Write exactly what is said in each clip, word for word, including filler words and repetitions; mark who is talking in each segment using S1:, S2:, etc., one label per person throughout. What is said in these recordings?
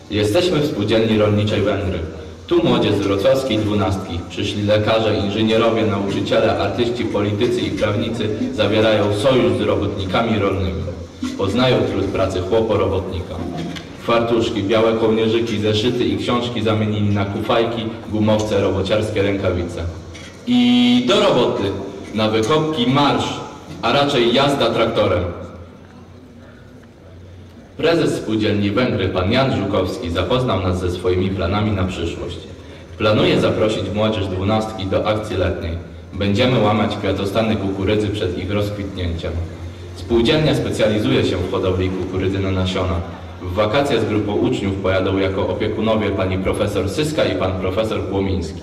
S1: Jesteśmy w spółdzielni rolniczej Węgry. Tu młodzież z wrocławskiej dwunastki. Przyszli lekarze, inżynierowie, nauczyciele, artyści, politycy i prawnicy zawierają sojusz z robotnikami rolnymi. Poznają trud pracy chłopo-robotnika. Fartuszki, białe kołnierzyki, zeszyty i książki zamienili na kufajki, gumowce, robociarskie rękawice. I do roboty, na wykopki marsz, a raczej jazda traktorem. Prezes spółdzielni Węgry, pan Jan Żukowski, zapoznał nas ze swoimi planami na przyszłość. Planuje zaprosić młodzież dwunastki do akcji letniej. Będziemy łamać kwiatostany kukurydzy przed ich rozkwitnięciem. Spółdzielnia specjalizuje się w hodowli kukurydzy na nasiona. W wakacje z grupą uczniów pojadą jako opiekunowie pani profesor Syska i pan profesor Płomiński.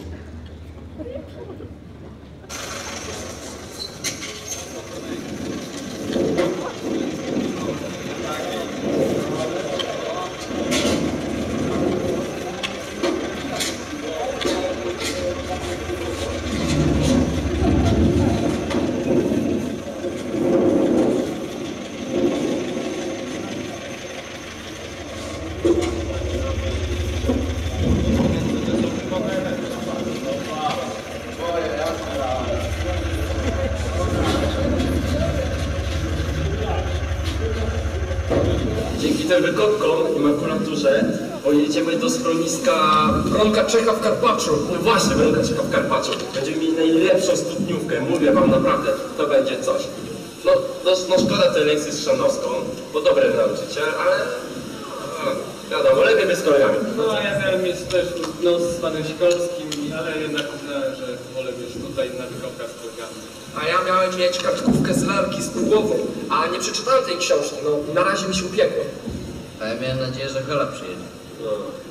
S2: Dzięki tym wykopkom i makulaturze pojedziemy do schroniska Bronka Czecha w Karpaczu. No właśnie, Bronka Czecha w Karpaczu. Będziemy mieli najlepszą studniówkę, mówię wam naprawdę, to będzie coś. No, no, no szkoda tej lekcji z Szanowską, bo dobry nauczyciel, ale no, wiadomo, lepiej być z kolegami.
S3: No a ja miałem mieć też no, z panem Sikorskim, ale jednak uznałem, że wolę być tutaj na wykopkach z kolegami.
S4: A ja miałem mieć kartkówkę z lalki z Pługową, a nie przeczytałem tej książki, no na razie mi się upiekło.
S5: A ja miałem nadzieję, że Hela przyjedzie.
S2: No.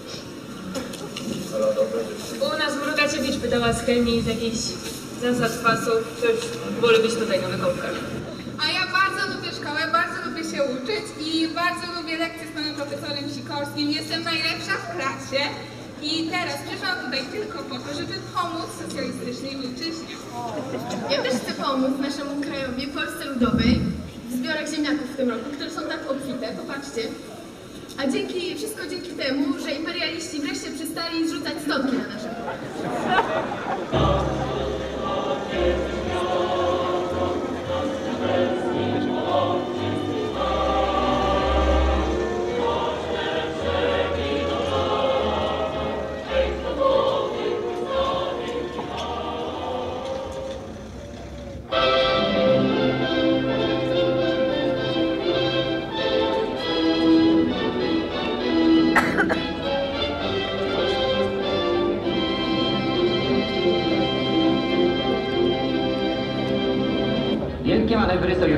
S2: Ale dobra.
S6: U nas w Rudaciewicz pytała z chemii, z jakichś zasad pasów, coś wolę być tutaj na wykopkach.
S7: A ja bardzo lubię szkołę, bardzo lubię się uczyć i bardzo lubię lekcje z panem profesorem Sikorskim. Jestem najlepsza w klasie i teraz przyszłam tutaj tylko po to, żeby pomóc socjalistycznej ojczyźnie.
S8: Ja też chcę pomóc naszemu krajowi, Polsce Ludowej, w zbiorach ziemniaków w tym roku, które są tak obfite, popatrzcie. A dzięki, wszystko dzięki temu, że imperialiści wreszcie przestali zrzucać stopki na nasze
S9: Wielkie manewry sojusznicze.